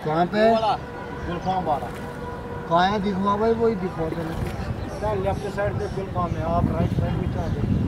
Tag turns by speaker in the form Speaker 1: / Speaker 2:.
Speaker 1: कहाँ पे?
Speaker 2: गुलफाम वाला।
Speaker 1: कहाँ है? दिखवा भाई, वही दिखवा देना।
Speaker 2: लेफ्ट साइड पे गुलफाम है, आप राइट साइड में चल